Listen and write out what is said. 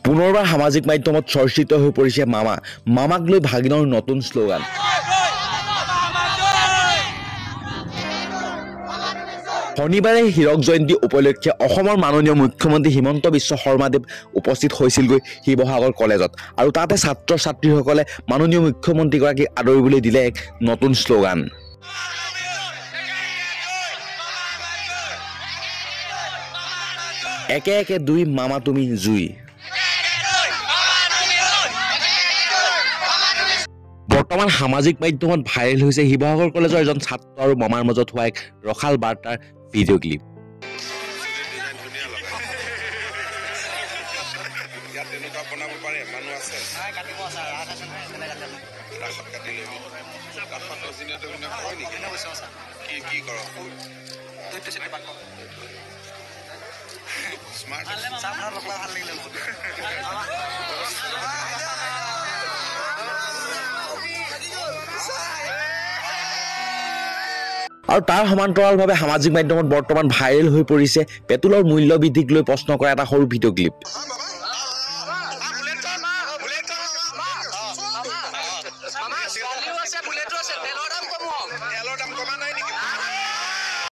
পুনৰবাৰ সামাজিক মাধ্যমত চৰ্চিত হৈ পৰিছে মামা মামাক লৈ ভাগিনৰ নতুন শ্লোগান শনিবাৰে হীৰক জয়ন্তী উপলক্ষে অসমৰ মাননীয় মুখ্যমন্ত্ৰী হিমন্ত বিশ্ব শৰ্মাদেৱ উপস্থিত হৈছিলগৈ শিৱসাগৰ কলেজত আৰু তাতে ছাত্ৰ ছাত্ৰীসকলে মাননীয় মুখ্যমন্ত্ৰীগৰাকীক আদৰিবলৈ দিলে এক নতুন শ্লোগান একে একে দুই মামা তুমি জুই বৰ্তমান সামাজিক মাধ্যমত ভাইৰেল হৈছে শিৱসাগৰ কলেজৰ এজন ছাত্ৰ আৰু মামাৰ মাজত হোৱা এক ৰখাল বাৰ্তাৰ ভিডিঅ' ক্লিপ আৰু তাৰ সমান্তৰালভাৱে সামাজিক মাধ্যমত বৰ্তমান ভাইৰেল হৈ পৰিছে পেট্ৰলৰ মূল্য বৃদ্ধিক লৈ প্ৰশ্ন কৰা এটা সৰু ভিডিঅ' ক্লিপ